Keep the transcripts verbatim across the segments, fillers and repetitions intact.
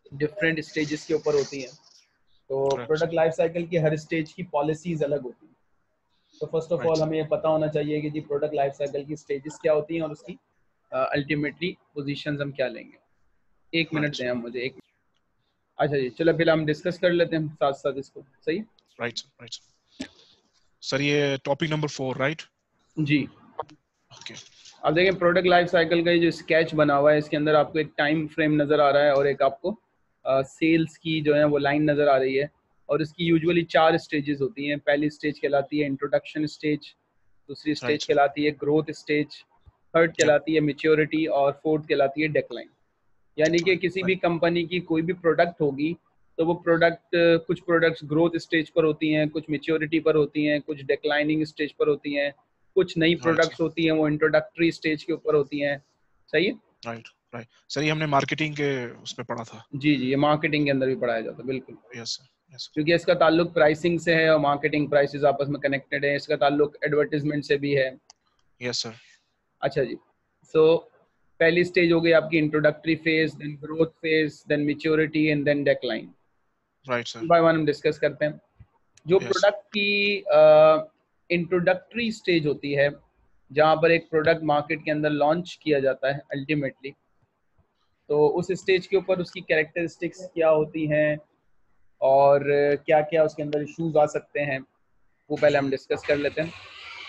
Different stages के ऊपर होती हैं। तो प्रोडक्ट लाइफ साइकिल की हर स्टेज की पॉलिसीज अलग होती हैं। तो फर्स्ट ऑफ ऑल हमें ये पता होना चाहिए कि जी प्रोडक्ट लाइफ साइकिल की स्टेजेस क्या होती हैं और उसकी अल्टीमेटली पोजीशंस हम क्या लेंगे। एक मिनट दें हम मुझे एक। अच्छा जी, चलो फिर हम डिस्कस कर लेते हैं साथ साथ इसको। सही, राइट राइट सर, ये टॉपिक नंबर फोर राइट जी। ओके, अब देखें प्रोडक्ट लाइफ साइकिल का जो स्केच बना हुआ है इसके अंदर आपको एक टाइम फ्रेम नज़र आ रहा है और एक आपको सेल्स की जो है वो लाइन नज़र आ रही है। और इसकी यूजुअली चार स्टेजेस होती हैं। पहली स्टेज कहलाती है इंट्रोडक्शन स्टेज, दूसरी स्टेज राइट कहलाती है ग्रोथ स्टेज, थर्ड यप कहलाती है मैच्योरिटी और फोर्थ कहलाती है डेक्लाइन। यानी कि किसी भी कंपनी की कोई भी प्रोडक्ट होगी तो वो प्रोडक्ट, कुछ प्रोडक्ट्स ग्रोथ स्टेज पर होती हैं, कुछ मैच्योरिटी पर होती हैं, कुछ डिक्लाइनिंग स्टेज पर होती हैं, कुछ नई राइट सर प्रोडक्ट्स होती हैं वो इंट्रोडक्टरी स्टेज के ऊपर होती हैं। सही है, राइट राइट सर, ये हमने मार्केटिंग के उसमें पढ़ा था। जी जी, ये मार्केटिंग के अंदर भी पढ़ाया जाता है बिल्कुल, यस सर यस क्योंकि इसका ताल्लुक प्राइसिंग से है और मार्केटिंग प्राइसेस आपस में कनेक्टेड है। इसका ताल्लुक एडवर्टीजमेंट से भी है। यस सर अच्छा जी, सो so, पहली स्टेज हो गई आपकी introductory phase, then growth phase, then maturity and then decline. Right sir by one हम डिस्कस करते हैं। जो यस प्रोडक्ट की इंट्रोडक्टरी स्टेज होती है, जहाँ पर एक प्रोडक्ट मार्केट के अंदर लॉन्च किया जाता है अल्टीमेटली, तो उस स्टेज के ऊपर उसकी कैरेक्टरिस्टिक्स क्या होती हैं और क्या क्या उसके अंदर इश्यूज आ सकते हैं, वो पहले हम डिस्कस कर लेते हैं।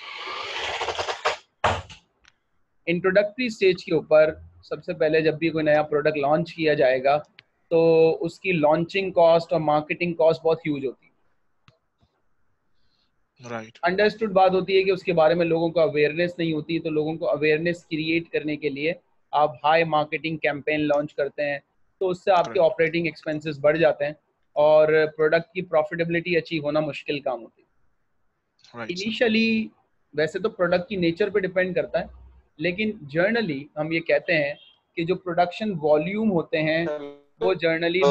इंट्रोडक्टरी स्टेज के ऊपर सबसे पहले जब भी कोई नया प्रोडक्ट लॉन्च किया जाएगा तो उसकी लॉन्चिंग कॉस्ट और मार्केटिंग कॉस्ट बहुत ह्यूज होती है। राइट अंडरस्टूड बात होती है कि उसके बारे में लोगों को अवेयरनेस नहीं होती, तो लोगों को अवेयरनेस क्रिएट करने के लिए आप हाई मार्केटिंग कैंपेन लॉन्च करते हैं, तो उससे आपके करेक्ट ऑपरेटिंग एक्सपेंसेस बढ़ जाते हैं और प्रोडक्ट की प्रॉफिटेबिलिटी अचीव होना मुश्किल काम होती है राइट सर इनिशियली। वैसे तो प्रोडक्ट की नेचर पे डिपेंड करता है, लेकिन जर्नली हम ये कहते हैं कि जो प्रोडक्शन वॉल्यूम होते हैं वो जर्नली,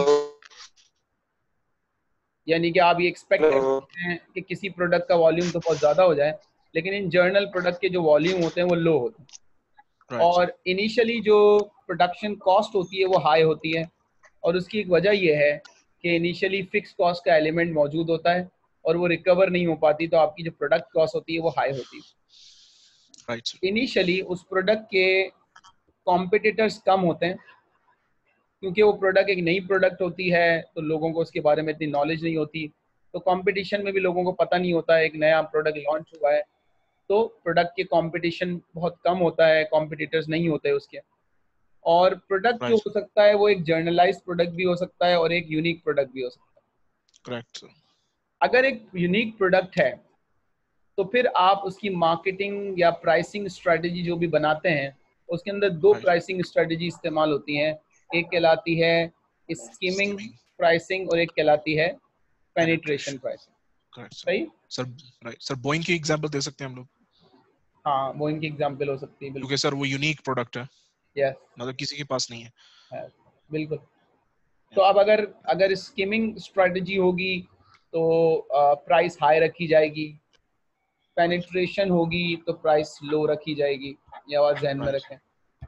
यानी कि आप ये एक्सपेक्ट कर सकते हैं कि किसी प्रोडक्ट का वॉल्यूम तो बहुत ज़्यादा हो जाए, लेकिन इन जर्नल प्रोडक्ट के जो वॉल्यूम होते हैं वो लो होते हैं। राइट सर और इनिशियली जो प्रोडक्शन कॉस्ट होती है वो हाई होती है, और उसकी एक वजह यह है कि इनिशियली फिक्स कॉस्ट का एलिमेंट मौजूद होता है और वो रिकवर नहीं हो पाती, तो आपकी जो प्रोडक्ट कॉस्ट होती है वो हाई होती है। राइट सर इनिशियली उस प्रोडक्ट के कॉम्पिटिटर्स कम होते हैं, क्योंकि वो प्रोडक्ट एक नई प्रोडक्ट होती है तो लोगों को उसके बारे में इतनी नॉलेज नहीं होती, तो कंपटीशन में भी लोगों को पता नहीं होता है एक नया प्रोडक्ट लॉन्च हुआ है, तो प्रोडक्ट के कंपटीशन बहुत कम होता है, कॉम्पिटिटर्स नहीं होते उसके। और प्रोडक्ट जो राइट हो सकता है वो एक जर्नलाइज्ड प्रोडक्ट भी हो सकता है और एक यूनिक प्रोडक्ट भी हो सकता करेक्ट सर है। अगर एक यूनिक प्रोडक्ट है तो फिर आप उसकी मार्केटिंग या प्राइसिंग स्ट्रेटेजी जो भी बनाते हैं उसके अंदर दो राइट प्राइसिंग स्ट्रेटेजी इस्तेमाल होती हैं। एक कहलाती है स्कीमिंग स्कीमिंग प्राइसिंग और एक कहलाती है penetration penetration pricing. Correct sir सही, सर राइट सर, बोइंग की एग्जांपल दे सकते हैं हम लोग, हाँ वो इनकी एग्जाम्पल हो सकती है क्योंकि बिल्कुल। सर वो यूनिक प्रोडक्ट है, यस, मतलब किसी के पास नहीं है। है बिल्कुल। तो अब अगर अगर स्कीमिंग स्ट्रेटजी होगी तो प्राइस हाई रखी जाएगी, पेनिट्रेशन होगी तो प्राइस लो रखी जाएगी। ये बात ध्यान में राइट रखें,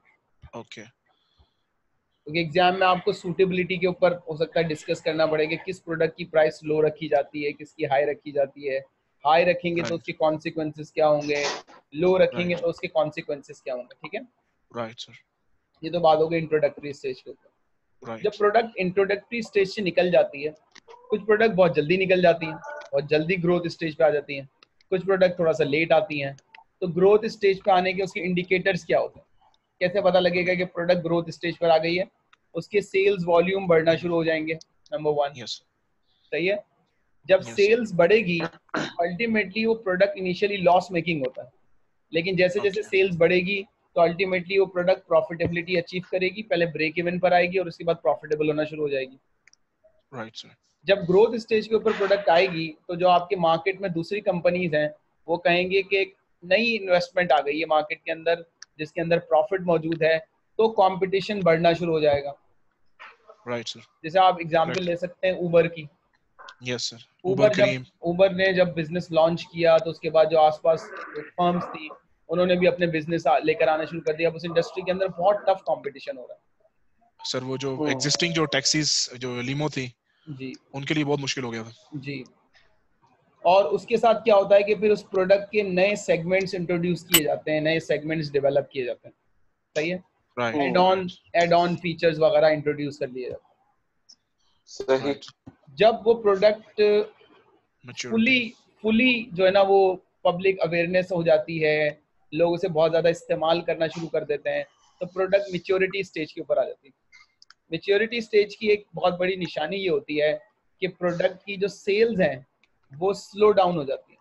ओके क्योंकि एग्जाम में आपको सूटेबिलिटी के ऊपर हो सकता है डिस्कस करना पड़ेगा किस प्रोडक्ट की प्राइस लो रखी जाती है, किसकी हाई रखी जाती है। हाई रखेंगे तो राइट उसके कॉन्सिक्वेंसेस क्या होंगे, लो रखेंगे राइट तो उसके कॉन्सिक्वेंसेस क्या होंगे। ठीक है, राइट सर ये तो बात हो गई इंट्रोडक्टरी स्टेज के ऊपर। जब राइट प्रोडक्ट इंट्रोडक्टरी स्टेज से निकल जाती है, कुछ प्रोडक्ट बहुत जल्दी निकल जाती हैं और जल्दी ग्रोथ स्टेज पे आ जाती हैं, कुछ प्रोडक्ट थोड़ा सा लेट आती हैं। तो ग्रोथ स्टेज पे आने के उसके इंडिकेटर्स क्या होते हैं, कैसे पता लगेगा कि प्रोडक्ट ग्रोथ स्टेज पर आ गई है? उसके सेल्स वॉल्यूम बढ़ना शुरू हो जाएंगे, नंबर वन। यस सही है, जब यस सर सेल्स बढ़ेगी अल्टीमेटली वो प्रोडक्ट इनिशियली लॉस मेकिंग होता है, लेकिन जैसे जैसे ओके सेल्स बढ़ेगी तो अल्टीमेटली वो प्रोडक्ट प्रॉफिटेबिलिटी अचीव करेगी, पहले ब्रेक इवन पर आएगी और उसके बाद प्रॉफिटेबल होना शुरू हो जाएगी। राइट सर जब ग्रोथ स्टेज के ऊपर प्रोडक्ट आएगी तो जो आपके मार्केट में दूसरी कंपनीज हैं वो कहेंगे कि एक नई इन्वेस्टमेंट आ गई है मार्केट के अंदर जिसके अंदर प्रॉफिट मौजूद है, तो कंपटीशन बढ़ना शुरू हो जाएगा। राइट सर जैसे आप एग्जांपल करेक्ट ले सकते हैं ऊबर की। यस सर उबर ऊबर जब क्रीम ऊबर ने जब बिजनेस लॉन्च किया तो उसके बाद जो आसपास फर्म्स थी उन्होंने भी अपने बिजनेस लेकर आना शुरू कर दिया। अब उस इंडस्ट्री के अंदर बहुत टफ कंपटीशन हो रहा है। सर वो जो एग्जिस्टिंग जो टैक्सीज जो लिमो थी जी उनके लिए बहुत मुश्किल हो गया था जी। और उसके साथ क्या होता है कि फिर उस प्रोडक्ट के नए सेगमेंट्स इंट्रोड्यूस किए जाते हैं, नए सेगमेंट्स डेवलप किए जाते हैं, सही है, right add on right add on features वगैरह इंट्रोड्यूस कर लिए जाते सही। राइट हैं। जब वो प्रोडक्ट मैच्योरिटी फुली फुली जो है ना वो पब्लिक अवेयरनेस हो जाती है, लोग उसे बहुत ज़्यादा इस्तेमाल करना शुरू कर देते हैं, तो प्रोडक्ट मेच्योरिटी स्टेज के ऊपर आ जाती है। मेच्योरिटी स्टेज की एक बहुत बड़ी निशानी ये होती है कि प्रोडक्ट की जो सेल्स हैं वो स्लो डाउन हो जाती है।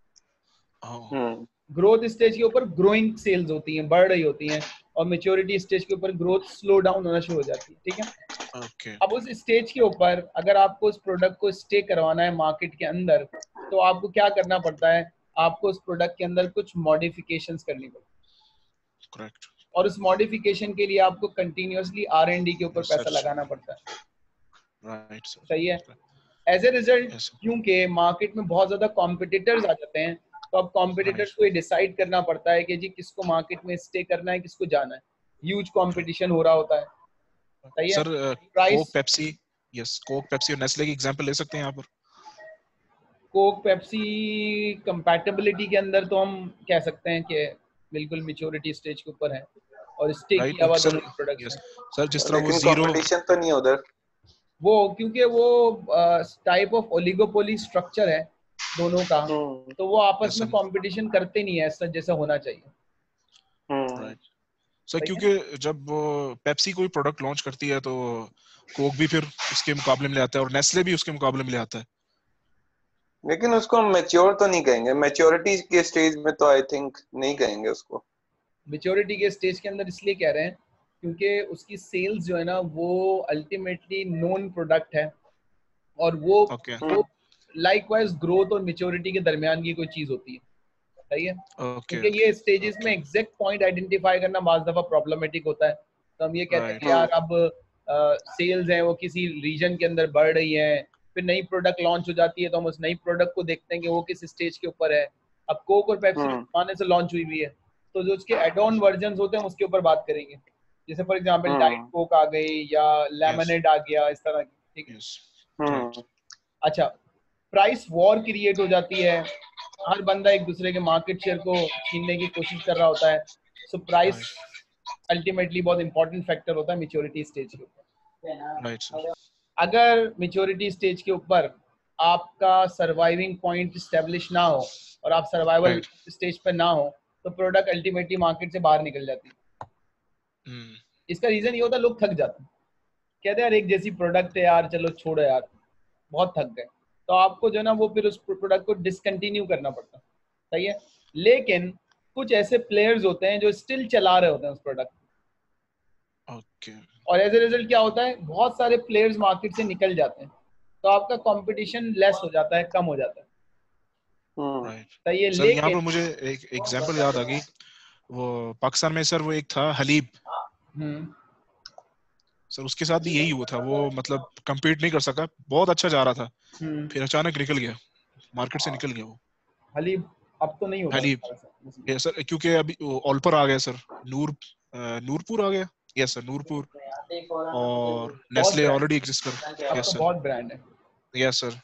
हम्म ग्रोथ स्टेज के ऊपर ग्रोइंग सेल्स होती हैं, बढ़ रही होती हैं, और मेच्योरिटी स्टेज के ऊपर ग्रोथ स्लो डाउन होना शुरू हो जाती है, ठीक है। ओके अब उस स्टेज के ऊपर अगर आपको उस प्रोडक्ट को स्टे करवाना है मार्केट के अंदर, तो आपको क्या करना पड़ता है, आपको उस प्रोडक्ट के अंदर कुछ मॉडिफिकेशंस करनी पड़ती है, करेक्ट और उस मॉडिफिकेशन के लिए आपको कंटिन्यूअसली आर एंड डी के ऊपर पैसा रिसर्च लगाना पड़ता है, राइट सर सही है। एज ए रिजल्ट यस क्योंकि मार्केट में बहुत ज्यादा कॉम्पिटिटर्स आ जाते हैं, तो अब कॉम्पिटिटर्स राइट को ये डिसाइड करना पड़ता है कि जी किसको मार्केट में स्टे करना है, किसको जाना है। ह्यूज कंपटीशन हो रहा होता है, सही है। Sir Coke price, Pepsi yes Coke Pepsi और नेस्ले की एग्जांपल ले सकते हैं यहाँ पर कोक पेप्सी कंपैटिबिलिटी के अंदर तो हम कह सकते हैं कि बिल्कुल मेच्योरिटी स्टेज के ऊपर है, और स्टे राइट किया हुआ सर दोनों प्रोडक्ट्स यस हैं। सर जिस तरह वो लेकिन जीरो कंपटीशन तो नहीं है उधर। वो क्योंकि वो टाइप ऑफ ओलिगोपोली स्ट्रक्चर है दोनों का, हम्म तो वो आपस यस में सर कंपटीशन करते नहीं है ऐसा जैसा होना चाहिए, हम्म राइट सर सही है। क्योंकि जब वो पेप्सी कोई प्रोडक्ट लॉन्च करती है तो कोक भी फिर उसके मुकाबले में ले आता है और नेस्ले भी उसके मुकाबले में ले आता है लेकिन उसको हम मैच्योर तो नहीं कहेंगे, मैच्योरिटी के स्टेज में तो आई थिंक नहीं कहेंगे उसको। मेच्योरिटी के स्टेज के अंदर इसलिए कह रहे हैं क्योंकि उसकी सेल्स जो है ना वो अल्टीमेटली नोन प्रोडक्ट है, और वो ओके वो लाइकवाइज ग्रोथ और मेच्योरिटी के दरमियान की कोई चीज होती है, सही है। ओके क्योंकि ये स्टेजेस में ओके एग्जैक्ट पॉइंट आइडेंटिफाई करना बाज दफा प्रॉब्लमेटिक होता है, तो हम ये कहते हैं राइट कि यार अब सेल्स है वो किसी रीजन के अंदर बढ़ रही है, फिर नई प्रोडक्ट लॉन्च हो जाती है तो हम उस नई प्रोडक्ट को देखते हैं कि वो किस स्टेज के ऊपर है। अब कोक और पेप्सी हम्म जमाने से लॉन्च हुई हुई है, तो जो उसके एड ऑन वर्जन होते हैं उसके ऊपर बात करेंगे, जैसे for example diet hmm Coke आ गई या यस लेमनेड आ गया, इस तरह की, ठीक है। यस राइट हम्म अच्छा, प्राइस वॉर क्रिएट हो जाती है, हर बंदा एक दूसरे के मार्केट शेयर को छीनने की कोशिश कर रहा होता है, सो प्राइस राइट अल्टीमेटली बहुत इंपॉर्टेंट फैक्टर होता है मेच्योरिटी स्टेज के ऊपर। राइट सर अगर मेच्योरिटी स्टेज के ऊपर आपका सर्वाइविंग पॉइंट स्टेब्लिश ना हो और आप सर्वाइवल राइट स्टेज पर ना हो, तो प्रोडक्ट अल्टीमेटली मार्केट से बाहर निकल जाती है। हम्म इसका रीजन ये होता है लोग थक जाते हैं, कहते हैं यार एक जैसी प्रोडक्ट है यार, चलो छोड़ो यार, बहुत थक गए, तो आपको जो है ना वो फिर उस प्रोडक्ट को डिसकंटिन्यू करना पड़ता है, सही है। लेकिन कुछ ऐसे प्लेयर्स होते हैं जो स्टिल चला रहे होते हैं उस प्रोडक्ट, ओके और एज ए रिजल्ट क्या होता है, बहुत सारे प्लेयर्स मार्केट से निकल जाते हैं, तो आपका कंपटीशन लेस हो जाता है, कम हो जाता है, हम्म राइट सही है। सर यहाँ लेकिन पर मुझे एक एग्जांपल याद आ गई वो पाकिस्तान में सर वो एक था हलीब हम्म सर उसके साथ भी यही हुआ था वो मतलब compete नहीं कर सका बहुत अच्छा जा रहा था हम्म फिर अचानक निकल गया मार्केट से निकल गया वो हलीब अब तो नहीं होगा हलीब दोबारा से। ये सर क्योंकि अभी वो ऑल्पर आ गया सर नूर अ, नूरपुर आ गया यस सर नूरपुर और बहुत नेस्ले ब्रांड, ऑलरेडी एग्जिस्ट कर अब यस तो सर बहुत ब्रांड है। यस सर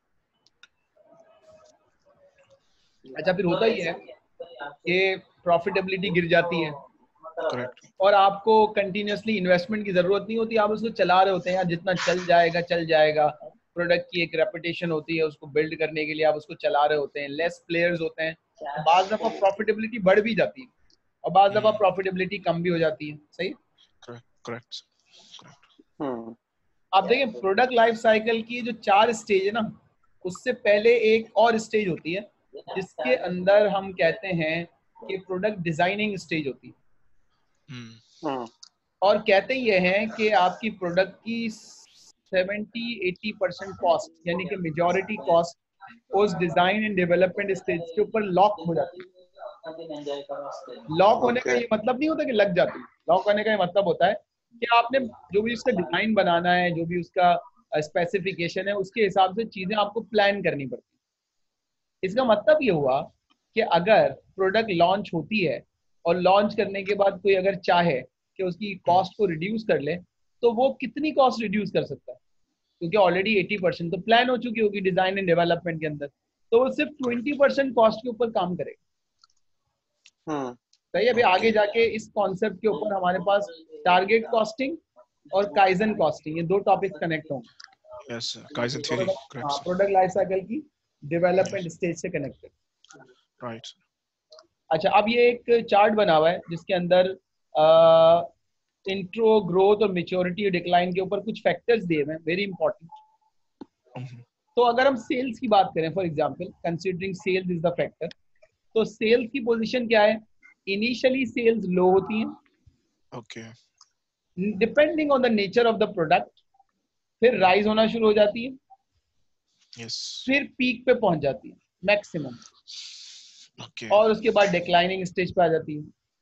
अच्छा, फिर होता ही है कि प्रॉफिटेबिलिटी गिर जाती है, करेक्ट और आपको कंटिन्यूअसली इन्वेस्टमेंट की जरूरत नहीं होती, आप उसको चला रहे होते हैं यार, जितना चल जाएगा चल जाएगा। प्रोडक्ट की एक रेपुटेशन होती है, उसको बिल्ड करने के लिए आप उसको चला रहे होते हैं, लेस प्लेयर्स होते हैं, तो बाज दफा प्रॉफिटेबिलिटी बढ़ भी जाती है और बाज दफा प्रॉफिटेबिलिटी कम भी हो जाती है, सही है? करेक्ट करेक्ट करेक्ट हम्म आप देखिए प्रोडक्ट लाइफ साइकिल की जो चार स्टेज है ना, उससे पहले एक और स्टेज होती है जिसके अंदर हम कहते हैं कि प्रोडक्ट डिजाइनिंग स्टेज होती है, हम्म और कहते ये हैं कि आपकी प्रोडक्ट की सेवेंटी एटी परसेंट कॉस्ट यानी कि मेजॉरिटी कॉस्ट उस डिजाइन एंड डेवलपमेंट स्टेज के ऊपर लॉक हो जाती है। लॉक होने का ओके ये मतलब नहीं होता कि लग जाती है, लॉक होने का ये मतलब होता है कि आपने जो भी उसका डिजाइन बनाना है, जो भी उसका स्पेसिफिकेशन है, उसके हिसाब से चीजें आपको प्लान करनी पड़ती है। इसका मतलब ये हुआ कि अगर प्रोडक्ट लॉन्च होती है और लॉन्च करने के बाद कोई अगर चाहे कि उसकी कॉस्ट को रिड्यूस कर ले, तो वो कितनी कॉस्ट रिड्यूस कर सकता है, क्योंकि ऑलरेडी एटी परसेंट तो प्लान हो चुकी होगी डिजाइन एंड डेवलपमेंट के अंदर, तो वो सिर्फ ट्वेंटी परसेंट कॉस्ट के ऊपर काम करेगा। हम्म सही है। अभी Okay. आगे जाके इस कॉन्सेप्ट के ऊपर हमारे पास टारगेट कॉस्टिंग और काइजन कॉस्टिंग, ये दो टॉपिक कनेक्ट होंगे। Yes, sir. Kaizen theory. Correct, हाँ, sir. प्रोडक्ट लाइफ साइकिल की डेवलपमेंट स्टेज से कनेक्टेड। Right. अच्छा, अब ये एक चार्ट बना हुआ है जिसके अंदर इंट्रो, ग्रोथ और मेच्योरिटी और डिक्लाइन के ऊपर कुछ फैक्टर्स दिए हुए हैं, वेरी इंपॉर्टेंट। Mhm. तो अगर हम सेल्स की बात करें, for example considering sales is the factor, तो सेल्स की पोजीशन क्या है? इनिशियली सेल्स लो होती हैं, Okay. Depending on the nature of the product, फिर राइज होना शुरू हो जाती है, Yes. फिर पीक पे पहुंच जाती है मैक्सिमम, Okay. और उसके बाद डिक्लाइनिंग स्टेज पे आ जाती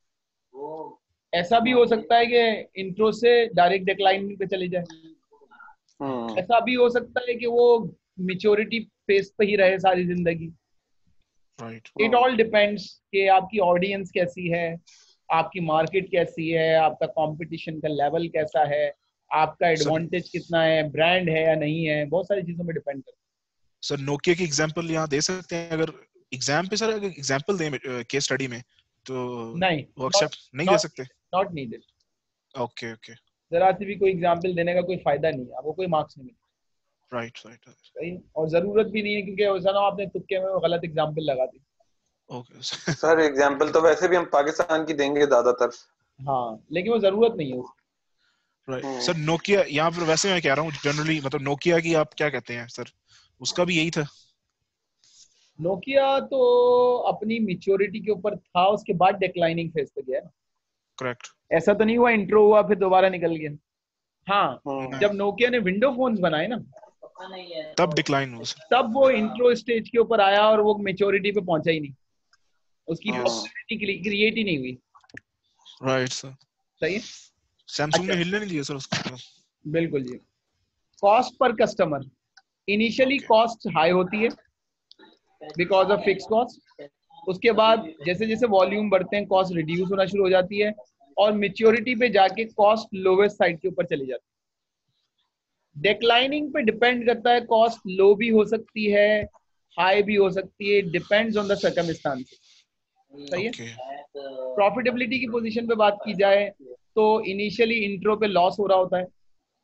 है। ऐसा भी हो सकता है कि इंट्रो से डायरेक्ट डिक्लाइनिंग पे चले जाए, हम्म ऐसा भी हो सकता है कि वो मेच्योरिटी फेस पे ही रहे सारी जिंदगी। Right. इट ऑल डिपेंड्स कि आपकी ऑडियंस कैसी है, आपकी मार्केट कैसी है, आपका कंपटीशन का लेवल कैसा है, आपका Sir, एडवांटेज कितना है, ब्रांड है या नहीं है, बहुत सारी चीजों में डिपेंड करता sir Nokia की एग्जांपल यहाँ दे सकते हैं अगर एग्जाम पे? सर अगर एग्जांपल दें केस स्टडी में तो है। नहीं, वो एक्सेप्ट नहीं दे सकते? Not needed. ओके ओके जरा सी भी कोई एग्जाम्पल देने का कोई फायदा नहीं है, आपको कोई मार्क्स नहीं मिलेगा। राइट राइट सही, और जरूरत भी नहीं है, क्योंकि वैसा ना आपने तुक्के में वो गलत एग्जाम्पल लगा दी। ओके सर एग्जांपल तो वैसे भी हम पाकिस्तान की देंगे ज्यादातर। हाँ, लेकिन वो जरूरत नहीं है उसकी। राइट। हम्म सर नोकिया यहाँ पर वैसे मैं कह रहा हूँ जनरली, मतलब नोकिया की आप क्या कहते हैं सर? उसका भी यही था? नोकिया तो अपनी मेच्योरिटी के ऊपर था, उसके बाद डिक्लाइनिंग फेज पे गया ना। करेक्ट। ऐसा तो नहीं हुआ इंट्रो हुआ फिर दोबारा निकल गया। हाँ, हम्म जब नोकिया ने विंडो फोन्स बनाए ना, तब डिक्लाइन हुआ सर? तब वो इंट्रो स्टेज के ऊपर आया और वो मेच्योरिटी पे पहुंचा ही नहीं, उसकी हम्म पॉपुलैरिटी क्रिएट ही नहीं हुई। Right sir. सही है। सैमसंग ने अच्छा, हिलने नहीं दिया सर उसको? बिल्कुल जी। कॉस्ट पर customer, initially okay cost high होती है बिकॉज ऑफ फिक्स कॉस्ट, उसके बाद जैसे जैसे वॉल्यूम बढ़ते हैं कॉस्ट रिड्यूस होना शुरू हो जाती है, और मेच्योरिटी पे जाके कॉस्ट लोवेस्ट साइड के ऊपर चली जाती है। डिक्लाइनिंग पे डिपेंड करता है, कॉस्ट लो भी हो सकती है, हाई भी हो सकती है, डिपेंड्स ऑन द सर्कमस्टांसेस। सही है। ओके प्रॉफिटेबिलिटी की पोजीशन पे बात की जाए तो इनिशियली इंट्रो पे लॉस हो रहा होता है,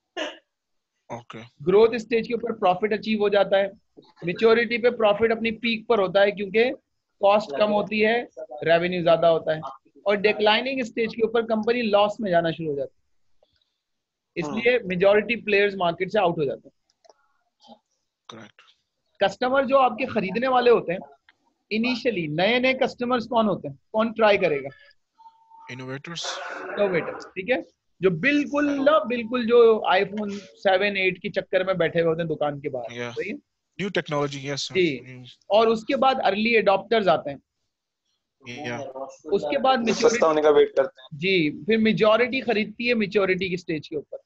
ओके ग्रोथ स्टेज के ऊपर प्रॉफिट अचीव हो जाता है, मेच्योरिटी पे प्रॉफिट अपनी पीक पर होता है क्योंकि कॉस्ट कम होती है, रेवेन्यू ज्यादा होता है, और डिक्लाइनिंग स्टेज के ऊपर कंपनी लॉस में जाना शुरू हो जाती है, हम्म इसलिए मेजॉरिटी प्लेयर्स मार्केट से आउट हो जाते हैं। करेक्ट। कस्टमर जो आपके खरीदने वाले होते हैं, इनिशियली नए नए कस्टमर्स कौन होते हैं, कौन ट्राई करेगा? इनोवेटर्स। इनोवेटर्स, ठीक है, जो बिल्कुल ना बिल्कुल जो आईफोन सेवन एट के चक्कर में बैठे हुए होते हैं दुकान के बाहर। या सही है न्यू टेक्नोलॉजी। यस जी। और उसके बाद अर्ली एडॉप्टर्स आते हैं, या उसके बाद जो सस्ता मेच्योरिटी, होने का वेट करते हैं। जी, फिर मेजॉरिटी खरीदती है मेच्योरिटी की स्टेज के ऊपर।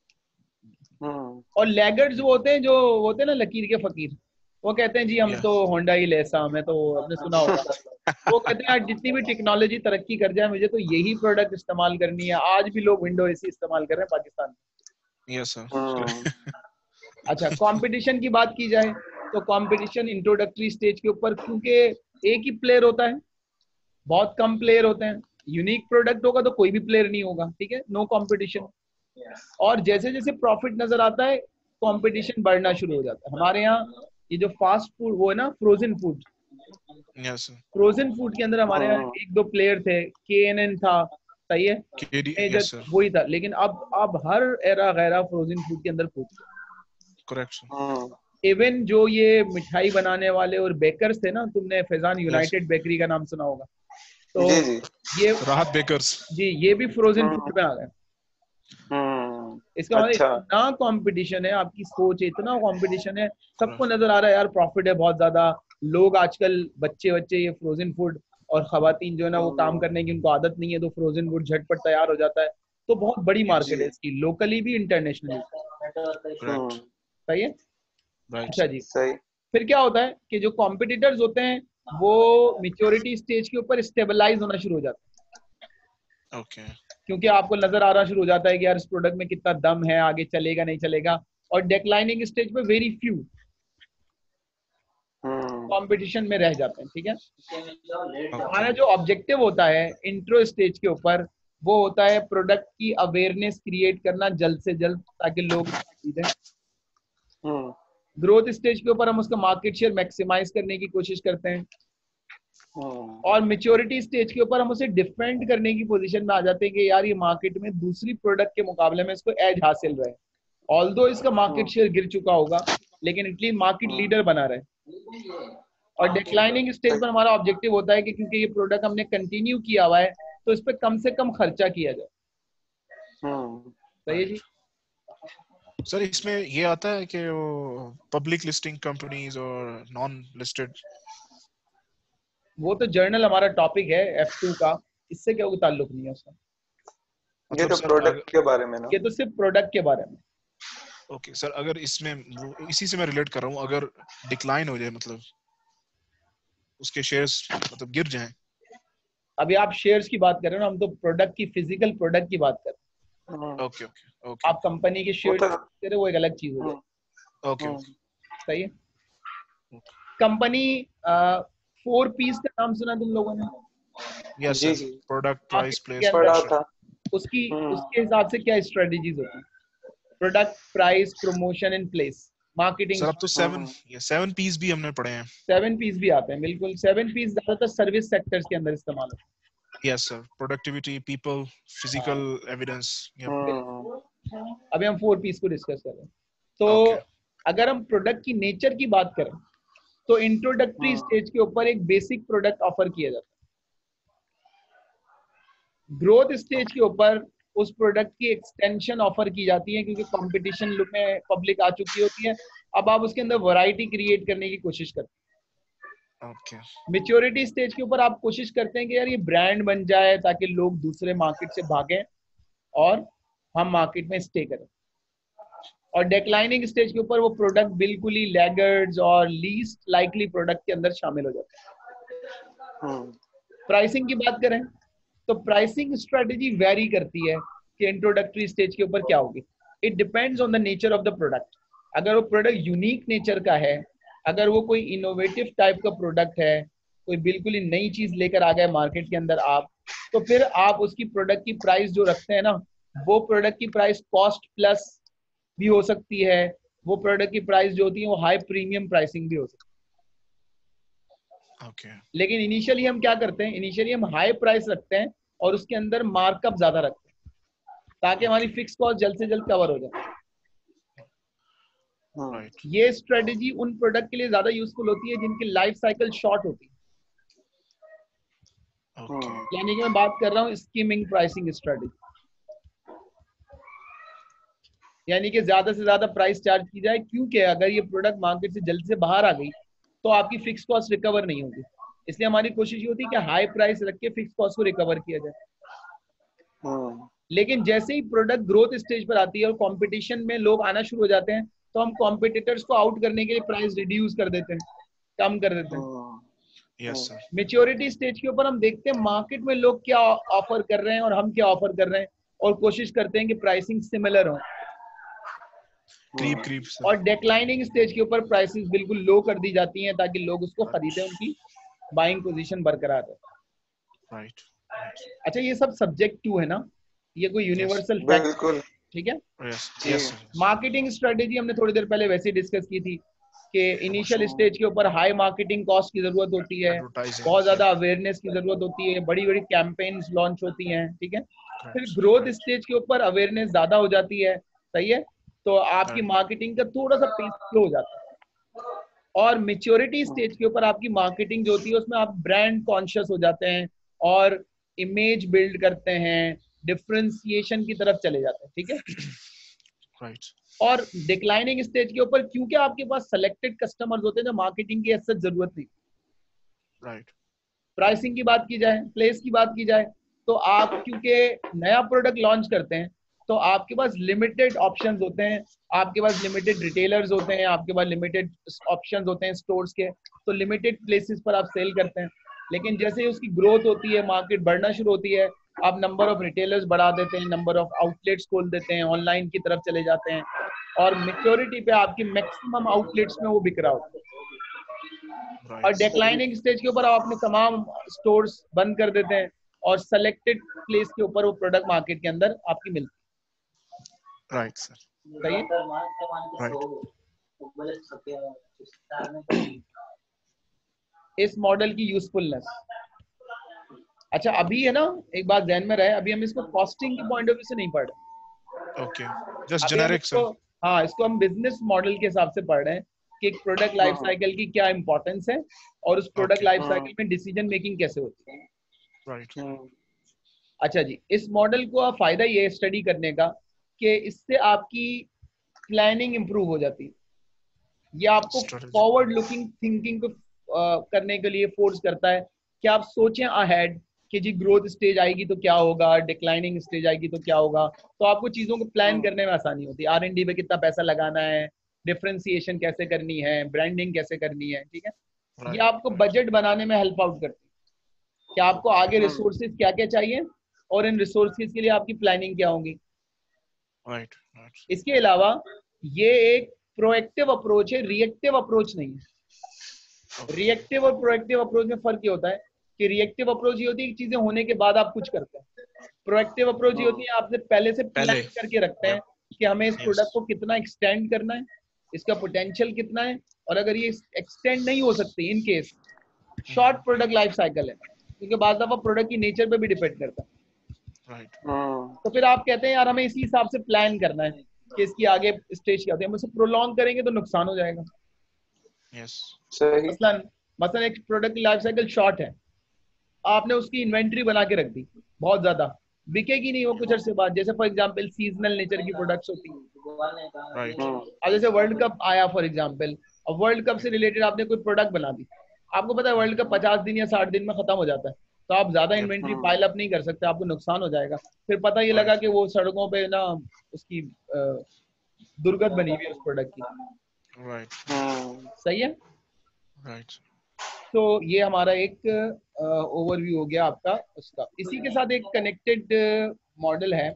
हम्म और लैगर्ड्स वो होते हैं जो होते हैं ना लकीर के फकीर, वो कहते हैं जी हम या तो होंडा ही लेसा, हमें तो, आपने सुना होगा, वो कहते हैं यार जितनी भी टेक्नोलॉजी तरक्की कर जाए मुझे तो यही प्रोडक्ट इस्तेमाल करनी है। आज भी लोग विंडो एसी इस्तेमाल कर रहे हैं पाकिस्तान में। Yes sir. हम्म अच्छा, कंपटीशन की बात की जाए तो कंपटीशन इंट्रोडक्टरी स्टेज के ऊपर, क्योंकि एक ही प्लेयर होता है, बहुत कम प्लेयर होते हैं, यूनिक प्रोडक्ट होगा तो कोई भी प्लेयर नहीं होगा, ठीक है, नो कंपटीशन। और जैसे जैसे प्रॉफिट नजर आता है कंपटीशन बढ़ना शुरू हो जाता है। हमारे यहाँ ये जो फास्ट फूड वो है ना, frozen food, yes sir. Frozen food के अंदर हमारे यहाँ हम्म एक दो प्लेयर थे, के एन एन था, सही है, केडी। Major yes sir. वही था, लेकिन अब अब हर एरा गैरा फ्रोजन फूड के अंदर पहुंच गया। Correct sir. हम्म इवन जो ये मिठाई बनाने वाले और बेकर्स थे ना, तुमने फैजान यस यूनाइटेड बेकरी का नाम सुना होगा, जी तो जी ये, राहत बेकर्स। जी, ये भी फ्रोजन हम्म फूड में आ गए। हम्म इसका मतलब अच्छा इतना कंपटीशन है, आपकी सोच है, इतना कंपटीशन है, सबको करेक्ट। नजर आ रहा है यार प्रॉफिट है बहुत ज्यादा। लोग आजकल बच्चे बच्चे ये फ्रोजन फूड, और खवातीन जो है ना वो काम हम्म करने की उनको आदत नहीं है, तो फ्रोजन फूड झटपट तैयार हो जाता है। तो बहुत बड़ी यस मार्केट जी है इसकी, लोकली भी इंटरनेशनली। करेक्ट। हम्म सही है। राइट अच्छा सर। जी, सही फिर क्या होता है कि जो कॉम्पिटिटर्स होते हैं वो मेच्योरिटी स्टेज के ऊपर स्टेबलाइज होना शुरू हो जाते हैं। ओके क्योंकि आपको नजर आ रहा शुरू हो जाता है कि यार इस प्रोडक्ट में कितना दम है, आगे चलेगा नहीं चलेगा। और डिक्लाइनिंग स्टेज पे वेरी फ्यू कंपटीशन में रह जाते हैं, ठीक है। हमारा जो ऑब्जेक्टिव होता है इंट्रो स्टेज के ऊपर, वो होता है प्रोडक्ट की अवेयरनेस क्रिएट करना जल्द से जल्द, ताकि लोग खरीदें। ग्रोथ स्टेज के ऊपर हम उसका मार्केट शेयर मैक्सिमाइज करने की कोशिश करते हैं। और मेच्योरिटी स्टेज के ऊपर हम उसे डिफेंड करने की पोजीशन में आ जाते हैं कि यार ये मार्केट में दूसरी प्रोडक्ट के मुकाबले में इसको एज हासिल रहे, ऑल्दो इसका मार्केट शेयर गिर चुका होगा, लेकिन एटलीस्ट मार्केट लीडर बना रहे। और डिक्लाइनिंग स्टेज पर हमारा ऑब्जेक्टिव होता है कि क्योंकि ये प्रोडक्ट हमने कंटिन्यू किया हुआ है, तो इस पर कम से कम खर्चा किया जाए। सही है जी। सर इसमें ये आता है कि पब्लिक लिस्टिंग कंपनीज और नॉन लिस्टेड, वो तो जर्नल हमारा टॉपिक है एफ टू का, इससे क्या कोई ताल्लुक नहीं है उसका। ये तो प्रोडक्ट के बारे में ना, ये तो सिर्फ प्रोडक्ट के बारे में। ओके सर, अगर इसमें इसी से मैं रिलेट कर रहा हूँ, अगर डिक्लाइन हो जाए मतलब उसके शेयर्स मतलब गिर जाएं। अभी आप शेयर्स की बात कर रहे हो ना, हम तो प्रोडक्ट की, फिजिकल प्रोडक्ट की बात कर रहे हैं। Okay okay okay. आप कंपनी के शेयर कर रहे हो, वो एक अलग चीज हो जाए। ओके ओके सही है। कंपनी फोर पीस का नाम सुना तुम लोगों ने? Yes sir, product, price, place, पढ़ा था। उसकी उसके हिसाब से क्या स्ट्रेटजीज होती है? Product, price, promotion and place, marketing. Sir अब तो सेवन ये सेवन पीस भी हमने पढ़े हैं। सेवन पीस भी आते हैं, बिल्कुल। सेवन पीस ज्यादातर सर्विस सेक्टर्स के अंदर इस्तेमाल होते हैं। Yes sir, productivity, people, physical evidence. अभी हम फोर पीस को डिस्कस कर रहे हैं। तो okay. अगर हम प्रोडक्ट की नेचर की बात करें तो इंट्रोडक्टरी स्टेज के ऊपर एक बेसिक प्रोडक्ट ऑफर किया जाता है। ग्रोथ स्टेज के ऊपर उस प्रोडक्ट की एक्सटेंशन ऑफर की जाती है, क्योंकि कंपटीशन में पब्लिक आ चुकी होती है। अब आप उसके अंदर वैरायटी क्रिएट करने की कोशिश करते हैं। okay. मैच्योरिटी स्टेज के ऊपर आप कोशिश करते हैं कि यार ये ब्रांड बन जाए ताकि लोग दूसरे मार्केट से भागें और हम मार्केट में स्टे करें। और डिक्लाइनिंग स्टेज के ऊपर वो प्रोडक्ट बिल्कुल ही लैगर्ड्स और लीस्ट लाइकली प्रोडक्ट के अंदर शामिल हो जाते हैं। प्राइसिंग की बात करें तो प्राइसिंग स्ट्रेटजी वेरी करती है कि इंट्रोडक्टरी स्टेज के ऊपर क्या होगी। It depends on the nature of the product. अगर वो प्रोडक्ट यूनिक नेचर का है, अगर वो कोई इनोवेटिव टाइप का प्रोडक्ट है, कोई बिल्कुल ही नई चीज लेकर आ गए मार्केट के अंदर आप, तो फिर आप उसकी प्रोडक्ट की प्राइस जो रखते हैं ना, वो प्रोडक्ट की प्राइस कॉस्ट प्लस भी हो सकती है। वो प्रोडक्ट की प्राइस जो होती है वो हाई प्रीमियम प्राइसिंग भी हो सकती है। okay. लेकिन इनिशियली हम क्या करते हैं, इनिशियली हम हाई प्राइस रखते हैं और उसके अंदर मार्कअप ज्यादा रखते हैं ताकि okay. हमारी फिक्स कॉस्ट जल्द से जल्द कवर हो जाए। right. ये स्ट्रेटेजी उन प्रोडक्ट के लिए ज्यादा यूजफुल होती है जिनकी लाइफ साइकिल शॉर्ट होती है। okay. यानी कि मैं बात कर रहा हूँ स्कीमिंग प्राइसिंग स्ट्रेटेजी, यानी कि ज्यादा से ज्यादा प्राइस चार्ज की जाए, क्योंकि अगर ये प्रोडक्ट मार्केट से जल्दी से बाहर आ गई तो आपकी फिक्स कॉस्ट रिकवर नहीं होगी। इसलिए हमारी कोशिश ये होती है कि हाई प्राइस रख के फिक्स कॉस्ट को रिकवर किया जाए। लेकिन जैसे ही प्रोडक्ट ग्रोथ स्टेज पर आती है और कंपटीशन में लोग आना शुरू हो जाते हैं, तो हम कॉम्पिटिटर्स को आउट करने के लिए प्राइस रिड्यूस कर देते हैं, कम कर देते हैं। Yes sir. मैच्योरिटी स्टेज के ऊपर हम देखते हैं मार्केट में लोग क्या ऑफर कर रहे हैं और हम क्या ऑफर कर रहे हैं, और कोशिश करते हैं कि प्राइसिंग सिमिलर हो। क्रीप क्रीप और डिक्लाइनिंग स्टेज के ऊपर प्राइसेस बिल्कुल लो कर दी जाती हैं ताकि लोग उसको खरीदें, उनकी बाइंग पोजीशन बरकरार रहे। राइट। अच्छा, ये सब सब्जेक्ट टू है ना, ये कोई यूनिवर्सल फैक्ट, ठीक है। यस। मार्केटिंग स्ट्रेटेजी हमने थोड़ी देर पहले वैसे डिस्कस की थी कि इनिशियल स्टेज के ऊपर हाई मार्केटिंग कॉस्ट की जरूरत होती है, बहुत ज्यादा अवेयरनेस की जरूरत होती है, बड़ी बड़ी कैंपेन्स लॉन्च होती हैं, ठीक है। फिर ग्रोथ स्टेज के ऊपर अवेयरनेस ज्यादा हो जाती है, सही है, तो आपकी मार्केटिंग का थोड़ा सा पेस स्लो हो जाता है। और मैच्योरिटी स्टेज के ऊपर आपकी मार्केटिंग जो होती है उसमें आप ब्रांड कॉन्शियस हो जाते हैं और इमेज बिल्ड करते हैं, डिफरेंशिएशन की तरफ चले जाते हैं, ठीक है। राइट। और डिक्लाइनिंग स्टेज के ऊपर क्योंकि आपके पास सेलेक्टेड कस्टमर्स होते हैं जो मार्केटिंग की ऐसी जरूरत नहीं। राइट। प्राइसिंग की बात की जाए, प्लेस की बात की जाए, तो आप क्योंकि नया प्रोडक्ट लॉन्च करते हैं तो आपके पास लिमिटेड ऑप्शंस होते हैं, आपके पास लिमिटेड रिटेलर्स होते हैं, आपके पास लिमिटेड ऑप्शंस होते हैं स्टोर्स के, तो लिमिटेड प्लेसेस पर आप सेल करते हैं। लेकिन जैसे ही उसकी ग्रोथ होती है, मार्केट बढ़ना शुरू होती है, आप नंबर ऑफ रिटेलर्स बढ़ा देते हैं, नंबर ऑफ आउटलेट्स खोल देते हैं, ऑनलाइन की तरफ चले जाते हैं, और मेच्योरिटी पे आपकी मैक्सिमम आउटलेट्स में वो बिक रहा होता है। और right, डिक्लाइनिंग स्टेज के ऊपर आप अपने तमाम स्टोर्स बंद कर देते हैं और सेलेक्टेड प्लेस के ऊपर वो प्रोडक्ट मार्केट के अंदर आपकी मिलती right, sir. है। सही है? Right. इस मॉडल की यूजफुलनेस। अच्छा, अभी है ना, एक बात ध्यान में रहे, अभी हम इसको कॉस्टिंग के पॉइंट ऑफ व्यू से नहीं पढ़ रहे। Okay. Just अभी हम generic, इसको, sir. हाँ, इसको हम बिजनेस मॉडल के हिसाब से पढ़ रहे हैं कि एक प्रोडक्ट लाइफ साइकिल की क्या इंपॉर्टेंस है और उस प्रोडक्ट Okay. लाइफ साइकिल में डिसीजन मेकिंग कैसे होती है। Right. अच्छा जी, इस मॉडल को आप फायदा ये है स्टडी करने का कि इससे आपकी प्लानिंग इंप्रूव हो जाती है। ये आपको Strategy. फॉरवर्ड लुकिंग थिंकिंग को अ, करने के लिए फोर्स करता है कि आप सोचें अहेड कि जी ग्रोथ स्टेज आएगी तो क्या होगा, डिक्लाइनिंग स्टेज आएगी तो क्या होगा। तो आपको चीजों को प्लान करने में आसानी होती है। आर एंड डी पे कितना पैसा लगाना है, डिफरेंशिएशन कैसे करनी है, ब्रांडिंग कैसे करनी है, ठीक है। ये Right. आपको बजट बनाने में हेल्प आउट करती है कि आपको आगे रिसोर्सेज क्या क्या चाहिए और इन रिसोर्सेज के लिए आपकी प्लानिंग क्या होगी। Right. Right. इसके अलावा ये एक प्रोएक्टिव अप्रोच है, रिएक्टिव अप्रोच नहीं है। Okay. रिएक्टिव और प्रोएक्टिव अप्रोच में फर्क ये होता है कि रिएक्टिव अप्रोच ये होती है कि चीजें होने के बाद आप कुछ करते हैं। प्रोएक्टिव अप्रोच ये होती है आपने पहले से प्लान पहले। करके रखते हैं कि हमें इस Yes. प्रोडक्ट को कितना एक्सटेंड करना है, इसका पोटेंशियल कितना है, और अगर ये एक्सटेंड नहीं हो सकती in case short product life cycle है, क्योंकि बाद दफा प्रोडक्ट की नेचर पे भी डिपेंड करता है। Right. तो फिर आप कहते हैं यार हमें इसी हिसाब से प्लान करना है कि इसकी आगे स्टेज क्या होती है, हम उसे प्रोलॉन्ग करेंगे तो नुकसान हो जाएगा। Yes. सही। मसलन मसलन एक प्रोडक्ट की लाइफ साइकिल शॉर्ट है, आपने उसकी इन्वेंट्री बना के रख दी, बहुत ज्यादा बिकेगी नहीं वो कुछ अरसे बाद। जैसे फॉर एग्जांपल सीजनल नेचर की प्रोडक्ट्स होती हैं। Right. अब जैसे वर्ल्ड कप आया फॉर एग्जांपल, और वर्ल्ड कप से रिलेटेड आपने कोई प्रोडक्ट बना दी, आपको पता है वर्ल्ड कप पचास दिन या साठ दिन में खत्म हो जाता है, तो आप ज्यादा Yep. इन्वेंट्री पाइल अप नहीं कर सकते, आपको नुकसान हो जाएगा। फिर पता ये लगा Right. कि वो सड़कों पे ना उसकी अ, दुर्गंध बनी हुई है उस प्रोडक्ट की। Right. सही है। Right. तो ये हमारा एक ओवरव्यू हो गया आपका उसका। इसी के साथ एक कनेक्टेड मॉडल है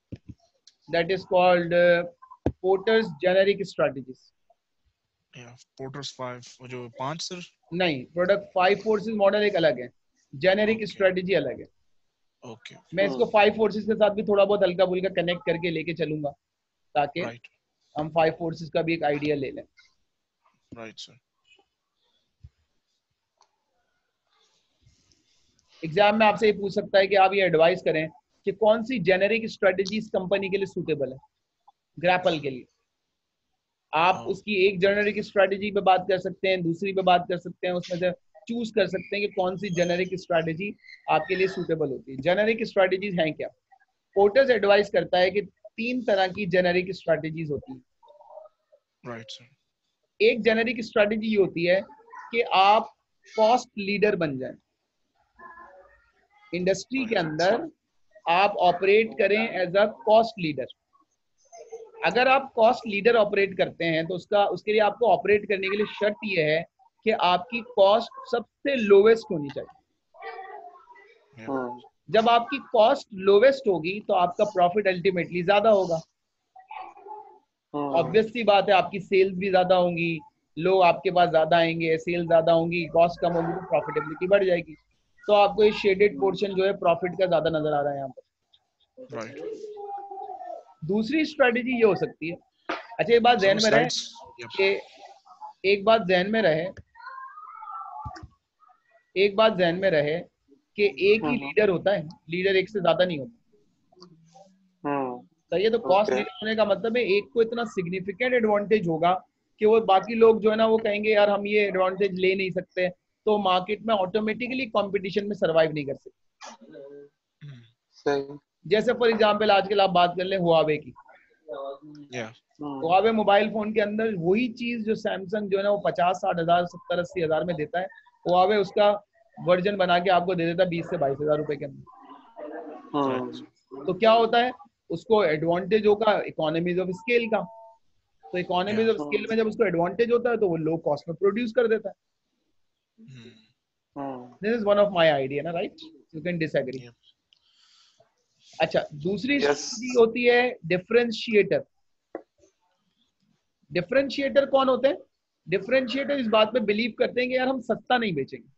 that is called Porter's generic strategies. Yeah. Porter's five. वो जो पांच sir. नहीं, प्रोडक्ट फाइव फोर्सेस मॉडल एक अलग है, जेनेरिक Okay. स्ट्रेटजी अलग है। Okay. मैं इसको फाइव फोर्सेस के साथ भी थोड़ा बहुत हल्का फुल्का कनेक्ट करके लेके चलूंगा ताकि Right. हम फाइव फोर्सेस का भी एक आइडिया ले लें। Right, sir. एग्जाम में आपसे ये पूछ सकता है कि आप ये एडवाइस करें कि कौन सी जेनेरिक स्ट्रेटजीज कंपनी के लिए सूटेबल है ग्रैपल के लिए। आप Oh. उसकी एक जेनेरिक स्ट्रेटजी पे बात कर सकते हैं, दूसरी पे बात कर सकते हैं, उसमें से चूज कर सकते हैं कि कौन सी जेनेरिक स्ट्रेटजी आपके लिए सूटेबल होती है। जेनेरिक स्ट्रेटजीज हैं क्या? पोर्टर्स एडवाइस करता है कि तीन तरह की जेनेरिक स्ट्रेटजीज होती हैं। Right, sir. एक जेनेरिक स्ट्रेटजी ये होती है कि आप कॉस्ट लीडर बन जाएं इंडस्ट्री के अंदर, आप ऑपरेट करें एज अ कॉस्ट लीडर। अगर आप कॉस्ट लीडर ऑपरेट करते हैं तो उसका उसके लिए आपको ऑपरेट करने के लिए शर्त ये है कि आपकी कॉस्ट सबसे लोवेस्ट होनी चाहिए। Yeah. जब आपकी कॉस्ट लोवेस्ट होगी तो आपका प्रॉफिट अल्टीमेटली ज्यादा होगा। ऑब्वियस सी बात है, आपकी सेल्स भी ज्यादा होंगी, लोग आपके पास ज्यादा आएंगे, सेल्स ज्यादा होंगी, कॉस्ट कम होगी तो प्रॉफिटेबिलिटी बढ़ जाएगी। तो आपको ये शेडेड पोर्शन जो है प्रॉफिट का ज्यादा नजर आ रहा है यहाँ पर। Right. दूसरी स्ट्रेटेजी ये हो सकती है, अच्छा एक बात ध्यान Some में रहे slides. Yep. कि एक बात ध्यान में रहे एक बात ध्यान में रहे कि एक ही लीडर होता है, लीडर एक से ज्यादा नहीं होता। सही है। तो कॉस्ट लीडर होने का मतलब है एक को इतना सिग्निफिकेंट एडवांटेज होगा कि वो बाकी लोग जो है ना वो कहेंगे यार हम ये एडवांटेज ले नहीं सकते, तो मार्केट में ऑटोमेटिकली कंपटीशन में सरवाइव नहीं कर सकते। सही। जैसे फॉर एग्जांपल आजकल आप बात कर लें हुआवे की। Yeah. हुआवे मोबाइल फोन के अंदर वही चीज जो सैमसंग जो है ना वो पचास साठ हजार सत्तर अस्सी हजार में देता है, हुआवे उसका वर्जन बना के आपको दे देता है बीस से बाईस हजार रुपए के अंदर। Right. तो क्या होता है, उसको एडवांटेज होगा इकोनॉमीज ऑफ स्केल का। तो इकोनॉमीज Yeah. ऑफ स्केल में जब उसको एडवांटेज होता है तो वो लो कॉस्ट में प्रोड्यूस कर देता है। Hmm. This is one of my idea ना, right? You can disagree. Yeah. अच्छा, दूसरी Yes. strategy होती है डिफरेंशिएटर। डिफरेंशिएटर कौन होते हैं? डिफरेंशिएटर इस बात पे बिलीव करते हैं कि यार हम सस्ता नहीं बेचेंगे।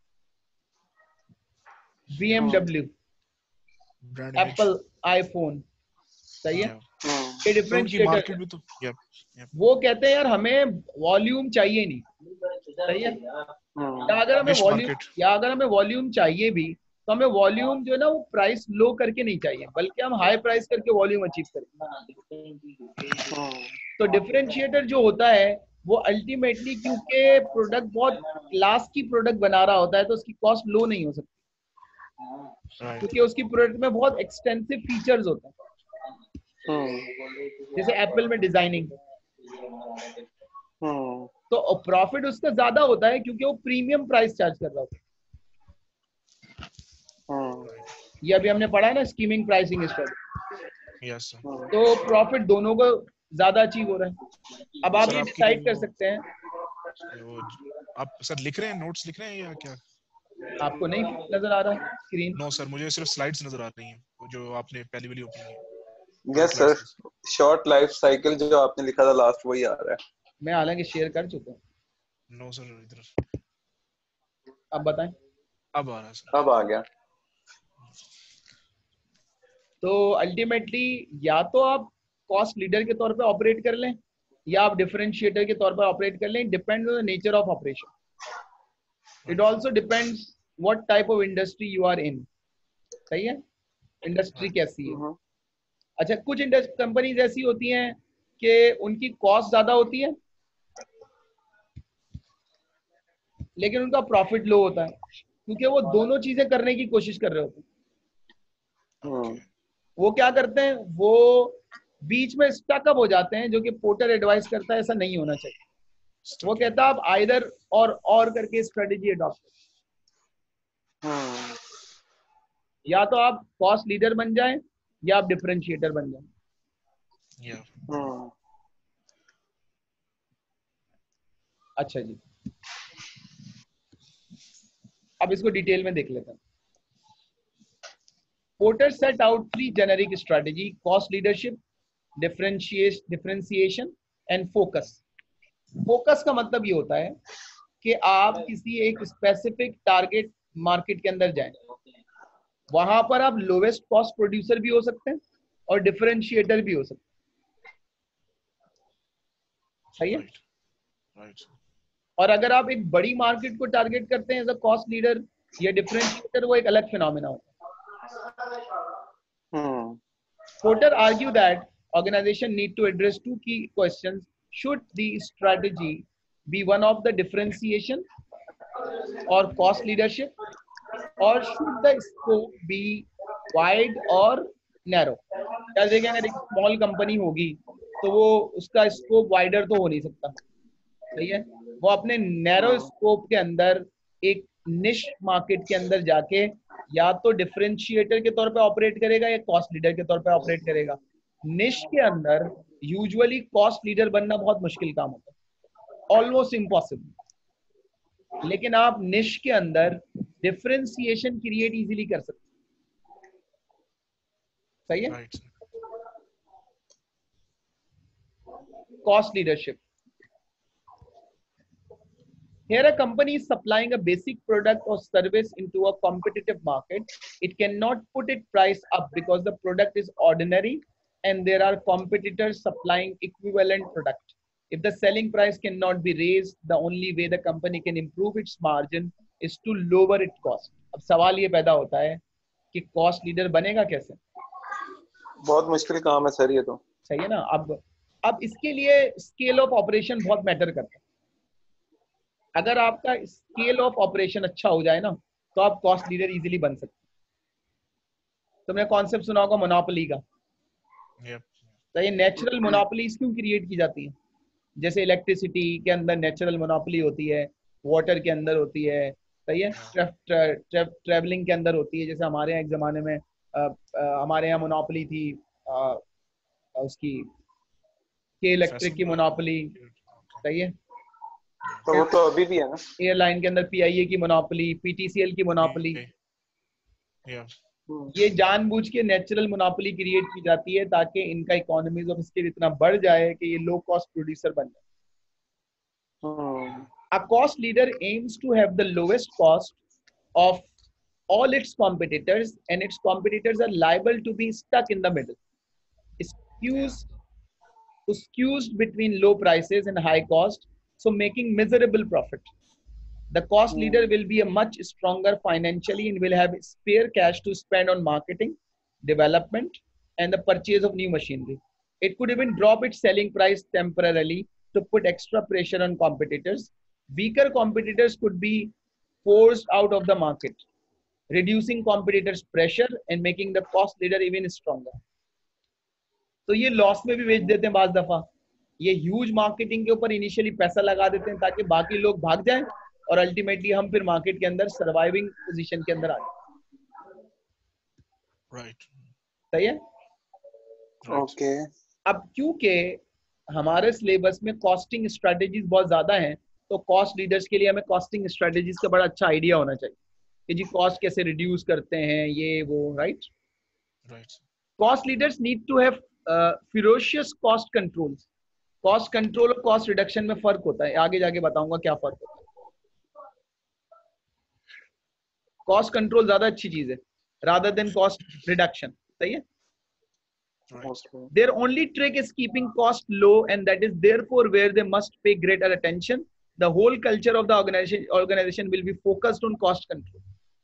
B M W, Brand image. Apple, iPhone, सही है। Yeah. ये तो उनकी डिफरेंशिएटर मार्केट भी तो yeah, yeah. वो कहते हैं यार हमें वॉल्यूम चाहिए नहीं, सही है। या अगर हमें Niche वॉल्यूम market. या अगर हमें वॉल्यूम चाहिए भी तो हमें वॉल्यूम जो है ना वो प्राइस लो करके नहीं चाहिए, बल्कि हम हाई प्राइस करके वॉल्यूम अचीव करें। तो डिफरेंशिएटर जो होता है वो अल्टीमेटली, क्योंकि प्रोडक्ट बहुत क्लास की प्रोडक्ट बना रहा होता है, तो उसकी कॉस्ट लो नहीं हो सकती, Right. क्योंकि उसकी प्रोडक्ट में बहुत एक्सटेंसिव फीचर्स होते हैं। जैसे एप्पल में डिजाइनिंग, तो प्रॉफिट उसका ज्यादा होता है क्योंकि वो प्रीमियम प्राइस चार्ज कर रहा होता है। ये अभी हमने पढ़ा है ना, skimming pricing strategy. Yes, sir. तो प्रॉफिट दोनों को ज्यादा अचीव हो रहा है। अब आप सर, ये आपकी डिसाइड कर वो- सकते हैं। वो आप सर लिख रहे हैं, नोट्स लिख रहे हैं या क्या? आपको नहीं नजर आ रहा है स्क्रीन? नो सर, मुझे सिर्फ स्लाइड्स नजर आ रही हैं वो जो आपने पहली वाली ओपन की। Yes sir, short life cycle जो आपने लिखा था लास्ट, वही आ रहा है। मैं हालांकि शेयर कर चुका हूँ। नो सर, इधर अब बताएं। अब आ रहा है सर। अब आ गया। तो अल्टीमेटली या तो आप कॉस्ट लीडर के तौर पे ऑपरेट कर लें या आप डिफरेंशिएटर के तौर पर ऑपरेट कर लें। Depends on the nature of operation. It also depends what type of industry you are in, सही है। इंडस्ट्री कैसी है। अच्छा, कुछ कंपनीज ऐसी होती हैं कि उनकी कॉस्ट ज्यादा होती है लेकिन उनका प्रॉफिट लो होता है, क्योंकि वो दोनों चीजें करने की कोशिश कर रहे होते हैं। वो क्या करते हैं, वो बीच में स्टकअप हो जाते हैं, जो कि पोर्टर एडवाइस करता है ऐसा नहीं होना चाहिए। वो कहता है आप आइदर और और करके स्ट्रेटेजी अडॉप्ट करें। या तो आप कॉस्ट लीडर बन जाएं या आप डिफरेंशिएटर बन जाएं। Yeah. अच्छा जी, अब इसको डिटेल में देख लेते हैं। Porter set out three generic strategy: cost leadership, differentiation, differentiation and focus. Focus का मतलब ये होता है कि आप किसी एक स्पेसिफिक टारगेट मार्केट के अंदर जाएं, वहां पर आप लोवेस्ट कॉस्ट प्रोड्यूसर भी हो सकते हैं और डिफरेंशिएटर भी हो सकते हैं, सही है। Right. Right. और अगर आप एक बड़ी मार्केट को टारगेट करते हैं एज अ कॉस्ट लीडर या डिफरेंशिएटर, वो एक अलग फिनोमेना होता है। Porter argued that organization need to address two key questions: should the strategy be one of the differentiation or cost leadership, or should the scope be wide or narrow? क्या देखें, अगर एक small company होगी तो वो उसका scope wider तो हो नहीं सकता, सही है। वो अपने नैरो स्कोप के अंदर एक निश मार्केट के अंदर जाके या तो डिफरेंशिएटर के तौर पे ऑपरेट करेगा या कॉस्ट लीडर के तौर पे ऑपरेट करेगा। निश के अंदर यूजुअली कॉस्ट लीडर बनना बहुत मुश्किल काम होता है, ऑलमोस्ट इम्पॉसिबल। लेकिन आप निश के अंदर डिफरेंशिएशन क्रिएट इजीली कर सकते हैं, सही है। Right. Cost leadership. Here a company is supplying a basic product or service into a competitive market. It cannot put its price up because the product is ordinary and there are competitors supplying equivalent product. If the selling price cannot be raised, the only way the company can improve its margin is to lower its cost. अब सवाल ये पैदा होता है कि cost leader बनेगा कैसे? बहुत मुश्किल काम है सर ये तो, सही है ना। अब अब इसके लिए स्केल ऑफ ऑपरेशन बहुत मैटर करता है। अगर आपका स्केल ऑफ ऑपरेशन अच्छा हो जाए ना तो आप कॉस्ट लीडर इजीली बन सकते हैं। तुमने कॉन्सेप्ट सुना होगा मोनोपोली का। Yep. तो ये नेचुरल मोनोपोलीज क्यों क्रिएट की जाती हैं? जैसे इलेक्ट्रिसिटी के अंदर नेचुरल मोनोपोली होती है, वाटर के अंदर होती है, सही है, ट्रैवलिंग के अंदर होती है। जैसे हमारे यहाँ एक जमाने में आ, आ, हमारे यहाँ मोनोपोली थी आ, उसकी के इलेक्ट्रिक की मोनोपोली, सही है। तो वो तो अभी भी है ना, एयरलाइन के अंदर पीआईए की मोनोपोली, पीटीसीएल की मोनोपोली, या ये जानबूझ के नेचुरल मोनोपोली क्रिएट की जाती है ताकि इनका इकोनॉमीज ऑफ स्केल इतना बढ़ जाए कि ये लो कॉस्ट प्रोड्यूसर बन जाए. हम्म, A cost leader aims to have the lowest cost of all its competitors, and its competitors are liable to be stuck in the middle, skews, skews between low prices and high cost, so making miserable profit. The cost leader will be a much stronger financially and will have spare cash to spend on marketing, development, and the purchase of new machinery. It could even drop its selling price temporarily to put extra pressure on competitors. Weaker competitors could be forced out of the market, reducing competitors' pressure and making the cost leader even stronger. तो ये loss में भी बेच देते हैं बाज दफा. ये ह्यूज मार्केटिंग के ऊपर इनिशियली पैसा लगा देते हैं ताकि बाकी लोग भाग जाएं और अल्टीमेटली हम फिर मार्केट के अंदर सर्वाइविंग पोजीशन के अंदर आ जाए. राइट. सही है. ओके. अब क्योंकि हमारे सिलेबस में कॉस्टिंग स्ट्रेटेजीज बहुत ज्यादा हैं, तो कॉस्ट लीडर्स के लिए हमें कॉस्टिंग स्ट्रेटेजीज का बड़ा अच्छा आइडिया होना चाहिए कि जी कॉस्ट कैसे रिड्यूस करते हैं, ये वो. Right. Right. Cost leaders need to have ferocious cost controls. Cost control और कॉस्ट रिडक्शन में फर्क होता है, आगे जाके बताऊंगा क्या फर्क होता है. कॉस्ट कंट्रोल ज्यादा अच्छी चीज है रादर देन कॉस्ट रिडक्शन. सही है. Okay. Their only trick is keeping cost low, and that is therefore where they must pay greater attention. The whole culture of the organization organization will be focused on cost control.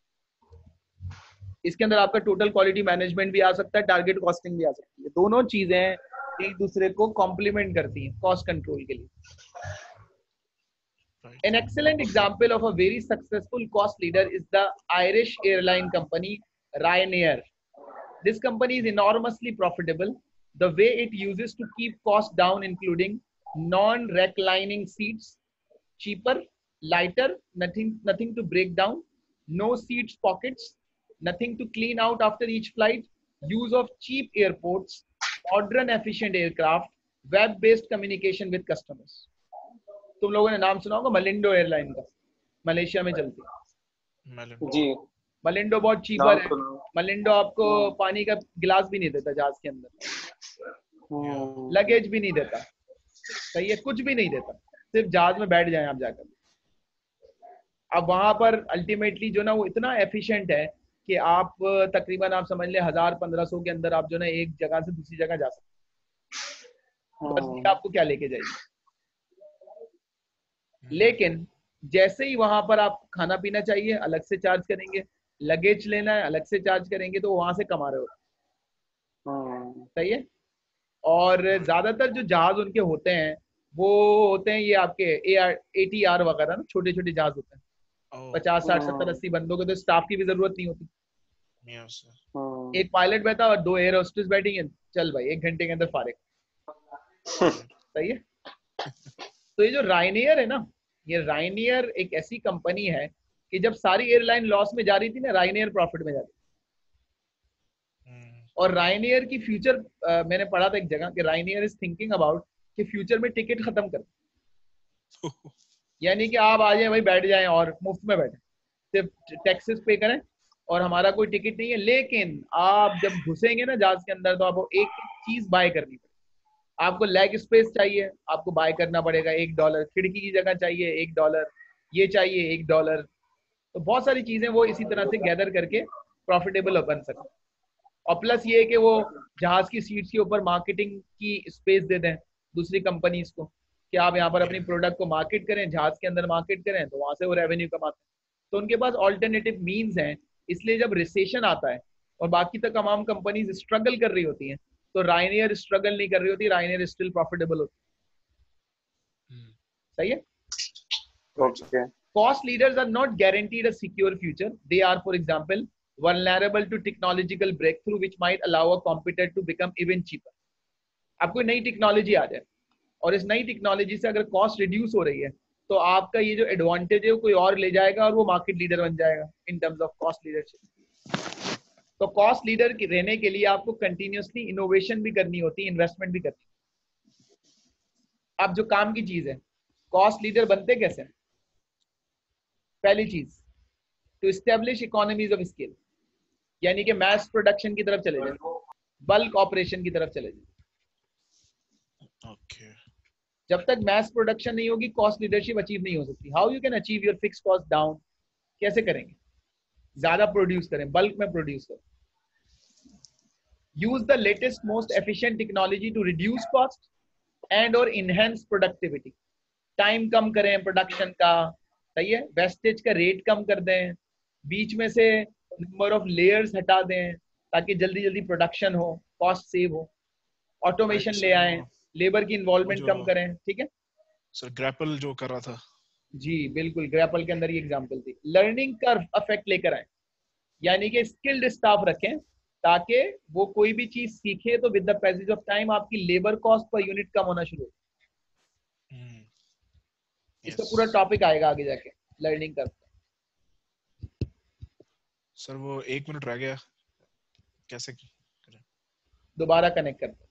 इसके अंदर आपका total quality management भी आ सकता है, target costing भी आ सकती है. दोनों चीजें एक दूसरे को कॉम्प्लीमेंट करती हैं कॉस्ट कंट्रोल के लिए. An excellent example of a very successful cost leader is the Irish airline company Ryanair. This company is enormously profitable. The way it uses to keep costs down, including non-reclining seats, cheaper, lighter, nothing, nothing to break down, no seats pockets, nothing to clean out after each flight, use of cheap airports, modern efficient aircraft, web-based communication with customers. तुम लोगों ने नाम सुना होगा मलिंडो airline का, Malaysia में चलती है जी. मलिंडो. बहुत चीपर है. मलिंडो आपको पानी का गिलास भी नहीं देता जहाज के अंदर, लगेज भी नहीं देता. सही है. कुछ भी नहीं देता, सिर्फ जहाज में बैठ जाए आप जाकर. अब वहां पर अल्टीमेटली जो ना वो इतना एफिशिएंट है कि आप तकरीबन आप समझ ले हजार पंद्रह सौ के अंदर आप जो ना एक जगह से दूसरी जगह जा सकते. बस आपको क्या लेके जाइए. लेकिन जैसे ही वहां पर आप खाना पीना चाहिए अलग से चार्ज करेंगे, लगेज लेना है अलग से चार्ज करेंगे, तो वहां से कमा रहे हो. सही है. और ज्यादातर जो जहाज उनके होते हैं वो होते हैं ये आपके A R A T R वगैरह ना, छोटे छोटे जहाज होते हैं. पचास साठ सत्तर अस्सी बंदों के, तो स्टाफ की भी जरूरत नहीं होती. एक पायलट बैठा और दो एयर होस्टेस बैठी हैं, चल भाई एक घंटे के अंदर फारिग. सही है. तो ये जो रायनियर है ना, ये रायनियर एक ऐसी कंपनी है कि जब सारी एयरलाइन लॉस में जा रही थी ना, रायनियर प्रॉफिट में जा रही थी. और रायनियर की फ्यूचर uh, मैंने पढ़ा था एक जगह कि रायनियर इज थिंकिंग अबाउट कि फ्यूचर में टिकट खत्म कर, यानी कि आप आ जाए भाई बैठ जाएं और मुफ्त में बैठे, सिर्फ टैक्सेस पे करें और हमारा कोई टिकट नहीं है. लेकिन आप जब घुसेंगे ना जहाज के अंदर तो आपको एक एक चीज बाय करनी पड़ेगी. आपको लेग स्पेस चाहिए, आपको बाय करना पड़ेगा एक डॉलर. खिड़की की जगह चाहिए एक डॉलर, ये चाहिए एक डॉलर. तो बहुत सारी चीजें वो इसी तरह से गैदर करके प्रॉफिटेबल बन सकते. और प्लस ये है कि वो जहाज की सीट्स के ऊपर मार्केटिंग की स्पेस दे दें दूसरी कंपनीज को कि आप यहाँ पर अपनी प्रोडक्ट को मार्केट करें, जहाज के अंदर मार्केट करें, तो वहां से वो रेवेन्यू कमाते हैं. तो उनके पास ऑल्टरनेटिव मीन्स हैं. इसलिए जब रिसेशन आता है और बाकी तक तमाम कंपनीज स्ट्रगल कर रही होती हैं, तो रायनियर स्ट्रगल नहीं कर रही होती, रायनियर स्टिल प्रॉफिटेबल होती है. सही है. Okay. Cost leaders are not guaranteed a secure future. They are, for example, vulnerable to technological breakthrough which might allow a competitor to become even cheaper. अब कोई नई टेक्नोलॉजी आ जाए और इस नई टेक्नोलॉजी से अगर कॉस्ट रिड्यूस हो रही है तो आपका ये जो एडवांटेज है वो कोई और ले जाएगा और वो मार्केट लीडर बन जाएगा in terms of cost leadership. तो कॉस्ट लीडर की रहने के लिए आपको कंटिन्यूसली इनोवेशन भी करनी होती है, इन्वेस्टमेंट भी करनी है. अब जो काम की चीज है, कॉस्ट लीडर बनते कैसे? पहली चीज, to establish economies of scale, यानी कि मैस प्रोडक्शन की तरफ चले जाए, बल्क ऑपरेशन की तरफ चले जाए। ओके। जब तक मैस प्रोडक्शन नहीं होगी कॉस्ट लीडरशिप अचीव नहीं हो सकती। How you can achieve your fix cost down? कैसे करेंगे? ज्यादा प्रोड्यूस करें, बल्क में प्रोड्यूस करें। Use the latest most efficient technology to reduce cost and और इनहेंस प्रोडक्टिविटी। टाइम कम करें प्रोडक्शन का, सही है, वेस्टेज का रेट कम कर दें, बीच में से नंबर ऑफ लेयर्स हटा दें ताकि जल्दी जल्दी प्रोडक्शन हो, कॉस्ट सेव हो, ऑटोमेशन ले आए, लेबर की इन्वॉल्वमेंट कम करें। ठीक है सर, ग्रैपल जो कर रहा था, जी बिल्कुल, ग्रैपल के अंदर ये एग्जांपल थी। लर्निंग कर्व इफेक्ट लेकर आए, यानी कि स्किल्ड स्टाफ रखें ताकि वो कोई भी चीज सीखे तो with the passage of time आपकी लेबर कॉस्ट पर यूनिट कम होना शुरू हो। hmm. इसका yes. पूरा टॉपिक आएगा आगे जाके, लर्निंग कर्व। सर वो एक मिनट रह गया, कैसे करें? दोबारा कनेक्ट करते हैं।